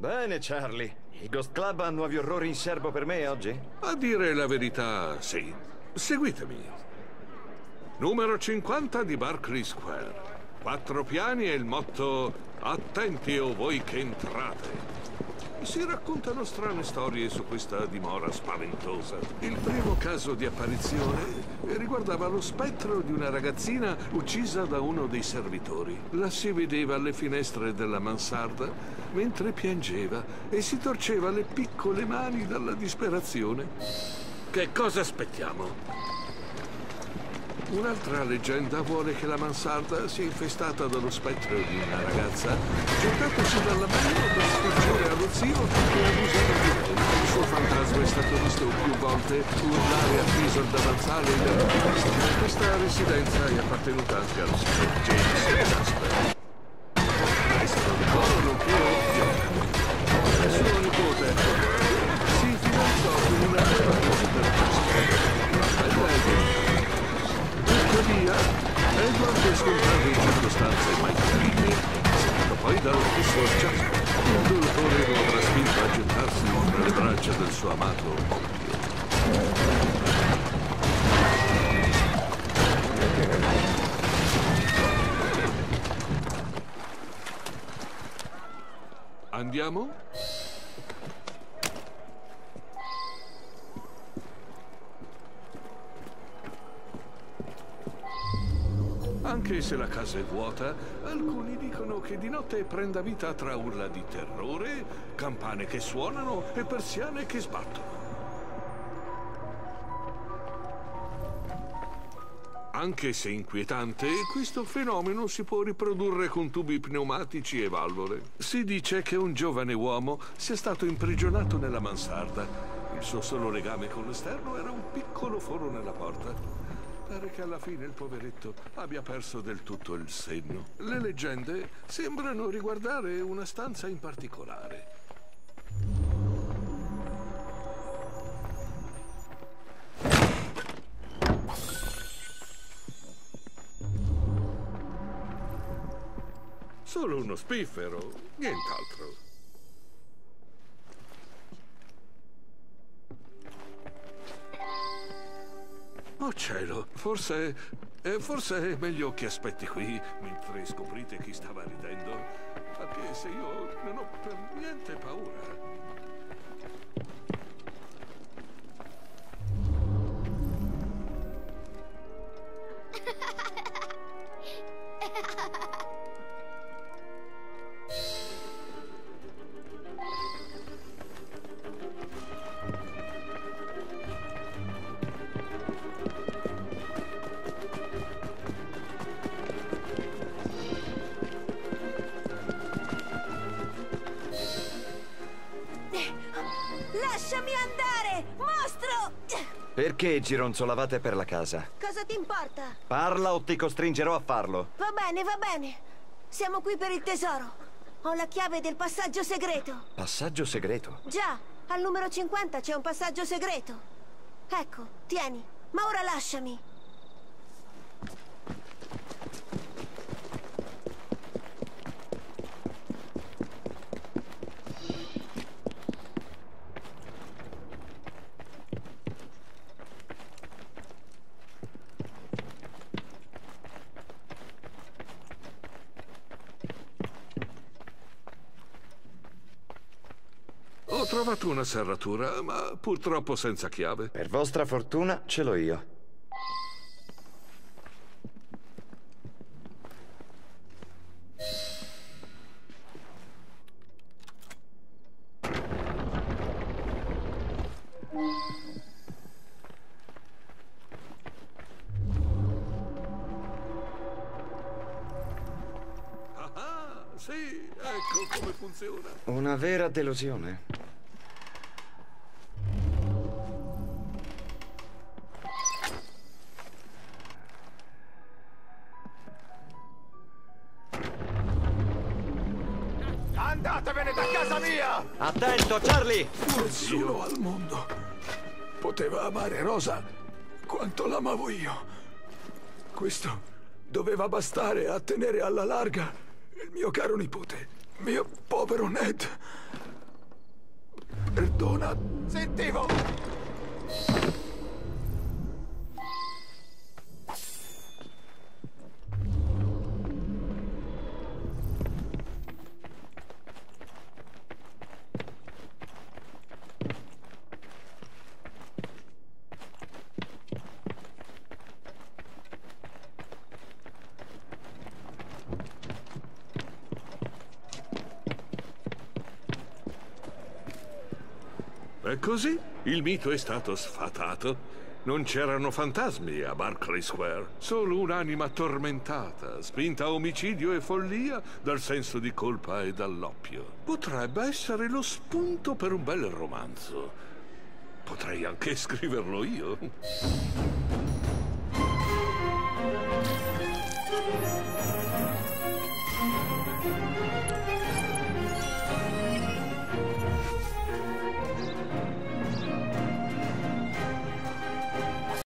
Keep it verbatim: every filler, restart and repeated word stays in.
Bene, Charlie. I Ghost Club ha nuovi orrori in serbo per me oggi? A dire la verità, sì. Seguitemi. Numero cinquanta di Berkeley Square. Quattro piani e il motto "Attenti o voi che entrate". Si raccontano strane storie su questa dimora spaventosa. Il primo caso di apparizione riguardava lo spettro di una ragazzina uccisa da uno dei servitori. La si vedeva alle finestre della mansarda mentre piangeva e si torceva le piccole mani dalla disperazione. Che cosa aspettiamo? Un'altra leggenda vuole che la mansarda sia infestata dallo spettro di una ragazza gettatosi dalla mano per sfuggire allo zio e abusare di lei. Il suo fantasma è stato visto più volte urlare appeso al davanzale della finestra. Questa residenza è appartenuta anche al signor James Jasper. Questo decoro nonché ovvio. Il suo nipote si fidanzò con una nuova per Jasper. Tuttavia, Edward è scomparso in circostanze mai chiarite, seguito poi dallo stesso Jasper. Il dolore lo avrà spinto a gettarsi tra le braccia del suo amato oppio. Andiamo? Anche se la casa è vuota, alcuni dicono che di notte prenda vita tra urla di terrore, campane che suonano e persiane che sbattono. Anche se inquietante, questo fenomeno si può riprodurre con tubi pneumatici e valvole. Si dice che un giovane uomo sia stato imprigionato nella mansarda. Il suo solo legame con l'esterno era un piccolo foro nella porta. Pare che alla fine il poveretto abbia perso del tutto il senno. Le leggende sembrano riguardare una stanza in particolare. Solo uno spiffero, nient'altro. Oh cielo, forse... Eh, forse è meglio che aspetti qui mentre scoprite chi stava ridendo. Anche se io non ho per niente paura. Lasciami andare, mostro! Perché gironzolavate per la casa? Cosa ti importa? Parla o ti costringerò a farlo. Va bene, va bene. Siamo qui per il tesoro. Ho la chiave del passaggio segreto. Passaggio segreto? Già, al numero cinquanta c'è un passaggio segreto. Ecco, tieni. Ma ora lasciami. Ho trovato una serratura, ma purtroppo senza chiave. Per vostra fortuna ce l'ho io. Ah, sì, ecco come funziona. Una vera delusione. Andatevene da casa mia! Attento, Charlie! Nessuno al mondo poteva amare Rosa quanto l'amavo io. Questo doveva bastare a tenere alla larga il mio caro nipote, mio povero Ned. Perdona, sentivo... E così il mito è stato sfatato. Non c'erano fantasmi a Berkeley Square, solo un'anima tormentata, spinta a omicidio e follia dal senso di colpa e dall'oppio. Potrebbe essere lo spunto per un bel romanzo. Potrei anche scriverlo io.